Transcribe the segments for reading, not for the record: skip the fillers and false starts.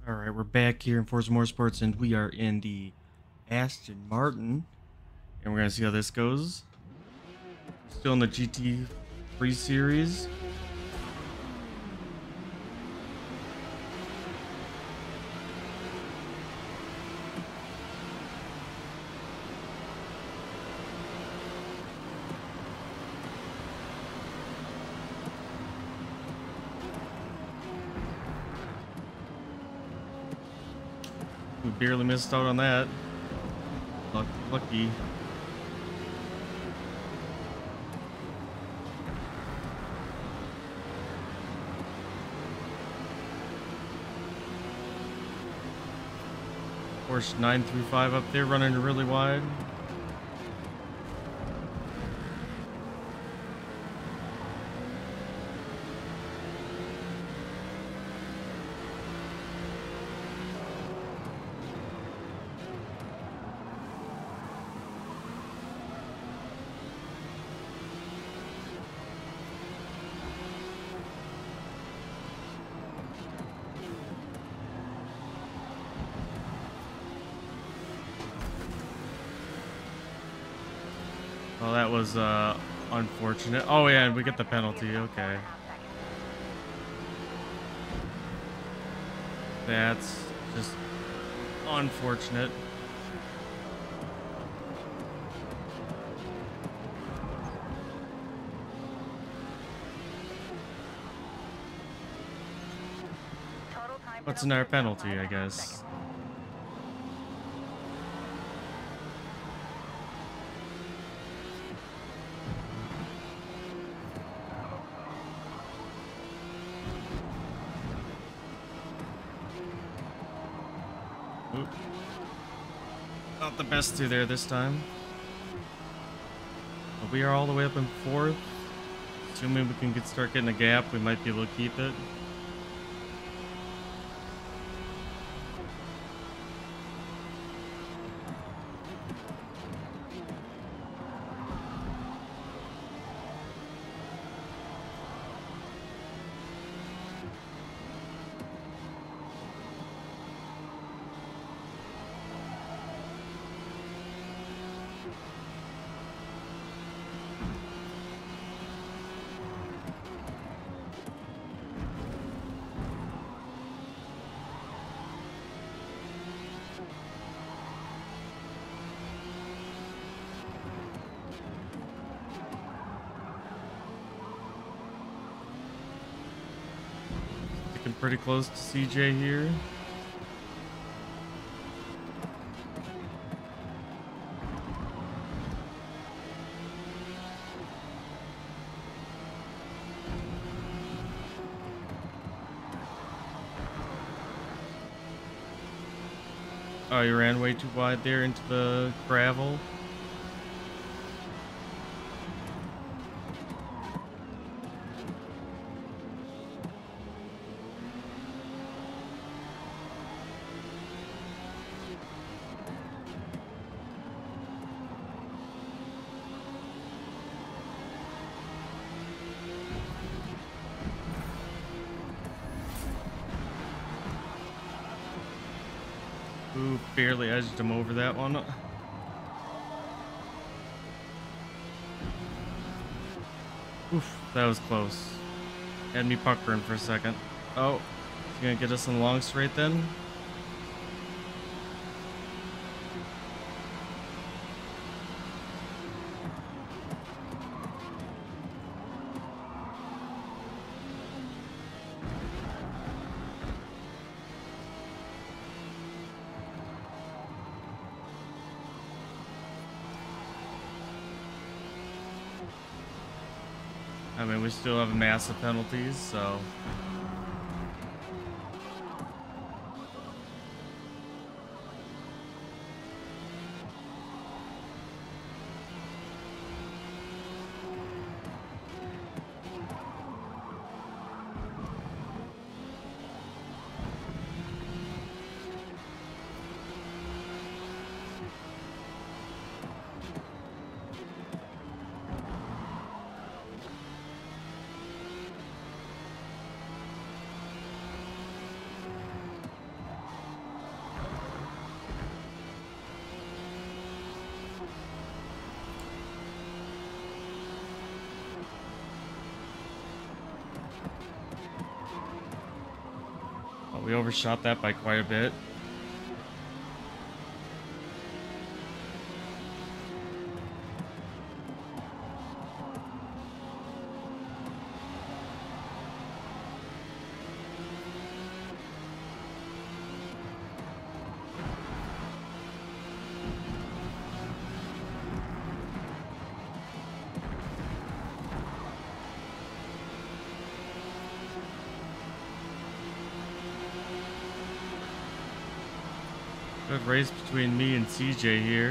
All right, we're back here in Forza Motorsports, and we are in the Aston Martin, and we're gonna see how this goes. Still in the GT3 series. We barely missed out on that. Lucky. Porsche 935 up there running really wide. Well, that was unfortunate. Oh yeah, and we get the penalty. Okay. That's just unfortunate. What's in our penalty, I guess? Oop. Not the best through there this time. But we are all the way up in fourth. Assuming we can start getting a gap, we might be able to keep it. Pretty close to CJ here. Oh, you ran way too wide there into the gravel. Ooh, barely edged him over that one. Oof, that was close. Had me puckering for a second. Oh, he's gonna get us in the long straight then. I mean, we still have massive penalties, so... Oh, we overshot that by quite a bit. Good race between me and CJ here.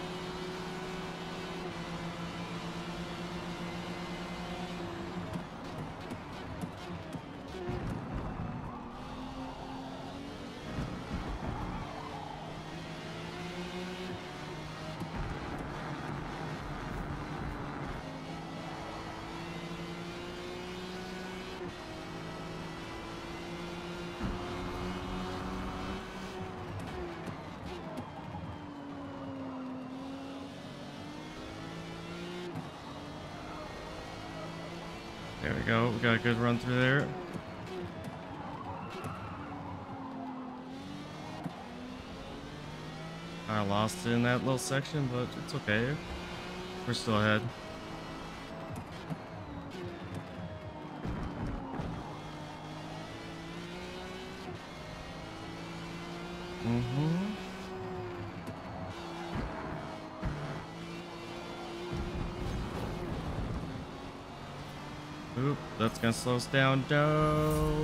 There we go. We got a good run through there. I lost it in that little section, but it's okay. We're still ahead. Oop, that's gonna slow us down. No.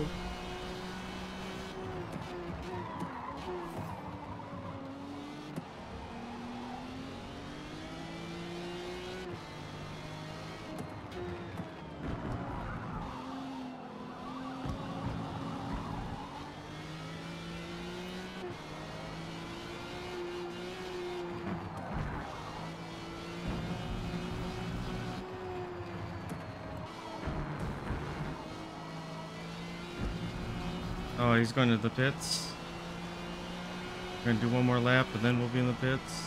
Oh, he's going to the pits. We're gonna do one more lap, and then we'll be in the pits.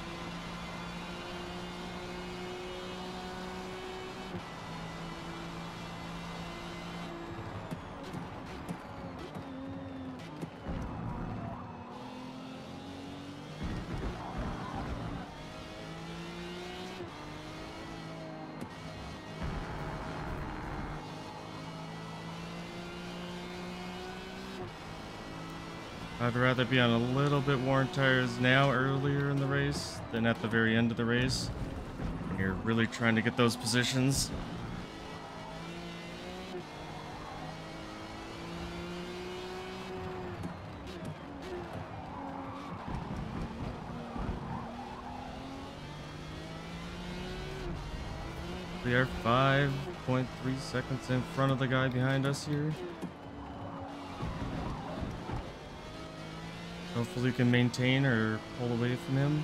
I'd rather be on a little bit worn tires now earlier in the race than at the very end of the race. And you're really trying to get those positions. We are 5.3 seconds in front of the guy behind us here. Hopefully we can maintain or pull away from him.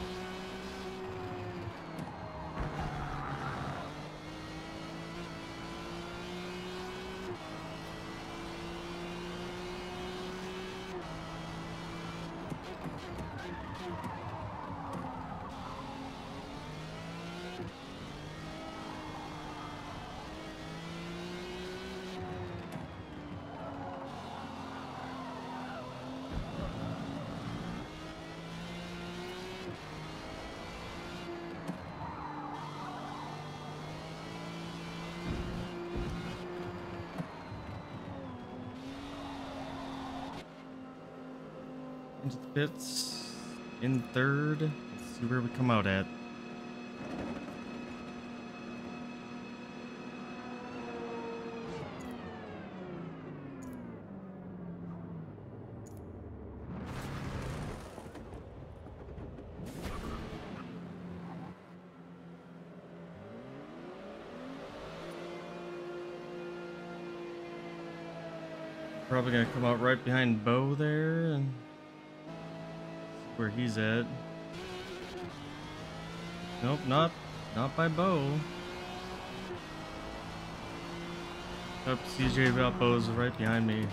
Into the pits in third. Let's see where we come out at. Probably gonna come out right behind Bo there and where he's at. Nope, not by Bo. Up CJ about Bo's right behind me.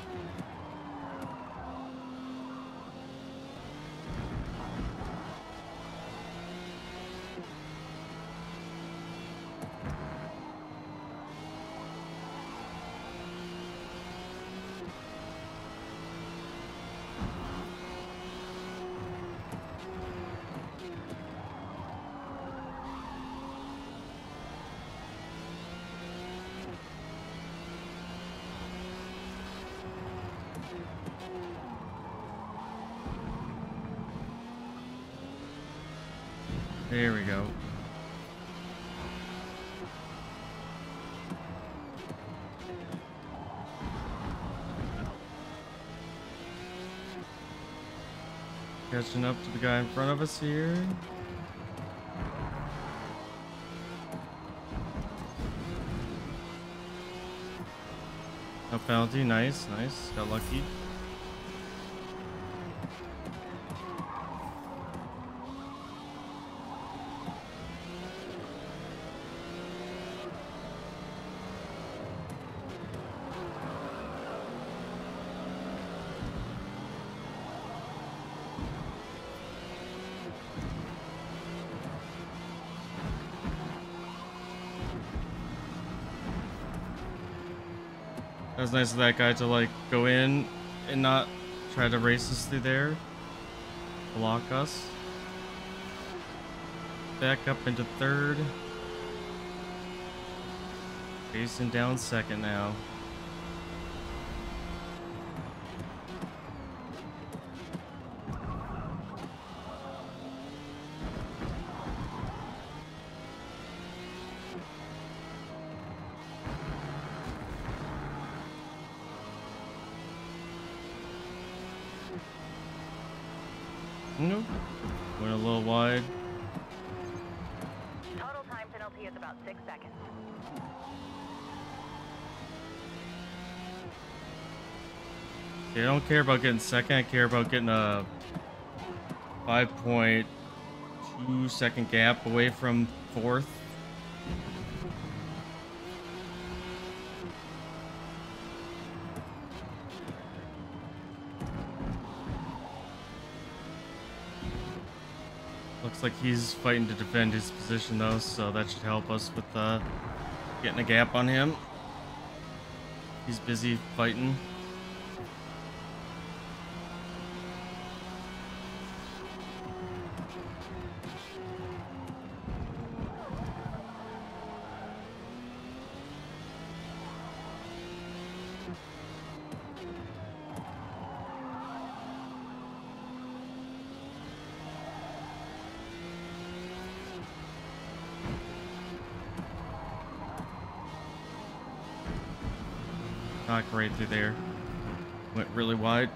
There we go. Catching up to the guy in front of us here. No penalty, nice, nice. Got lucky. That was nice of that guy to like go in and not try to race us through there. Block us. Back up into third. Chasing down second now. Nope. Went a little wide. Total time penalty is about 6 seconds. Yeah, I don't care about getting second. I care about getting a 5.2 second gap away from fourth. Looks like he's fighting to defend his position though, so that should help us with getting a gap on him. He's busy fighting. Knock right through there. Went really wide.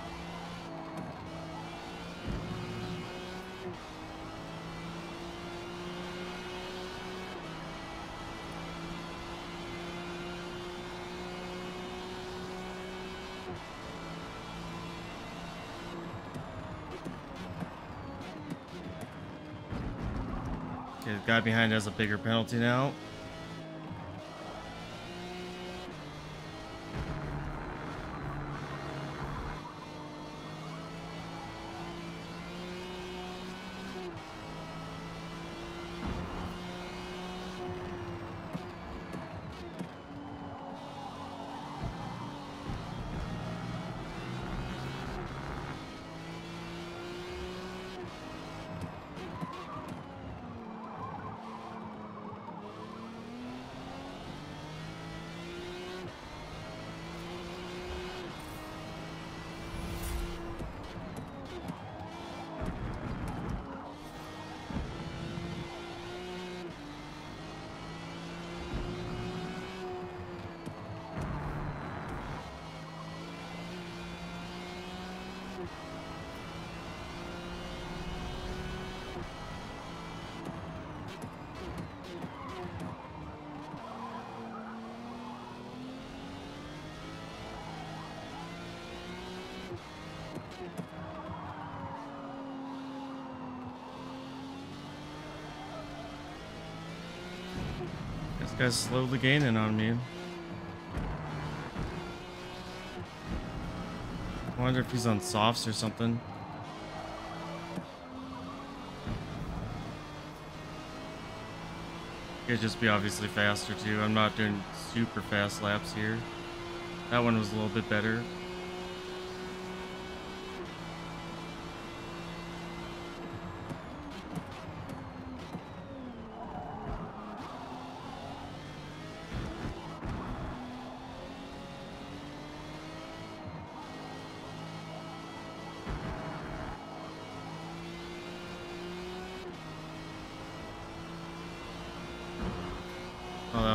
Okay, the guy behind has a bigger penalty now. This guy's slowly gaining on me. I wonder if he's on softs or something. Could just be obviously faster too. I'm not doing super fast laps here. That one was a little bit better.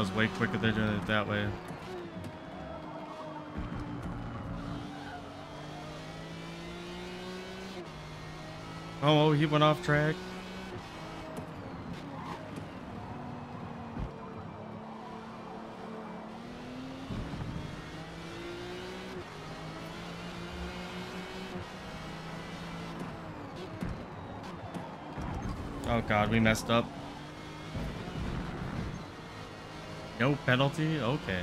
was way quicker than doing it that way. Oh, he went off track. Oh god, we messed up. No penalty? Okay.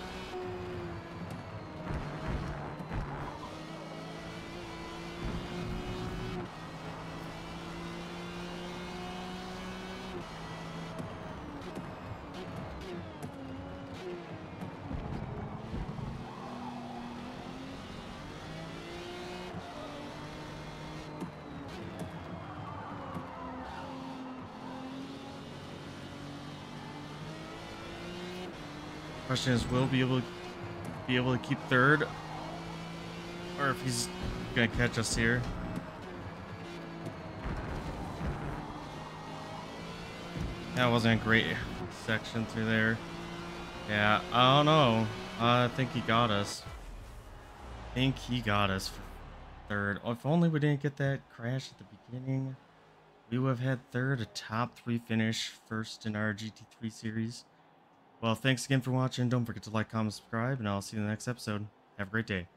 Question is, will be able to keep third, or if he's gonna catch us here. That wasn't a great section through there. Yeah, I don't know. I think he got us. For third. Oh, if only we didn't get that crash at the beginning, we would have had third, a top 3 finish, first in our GT3 series. Well, thanks again for watching. Don't forget to like, comment, subscribe, and I'll see you in the next episode. Have a great day.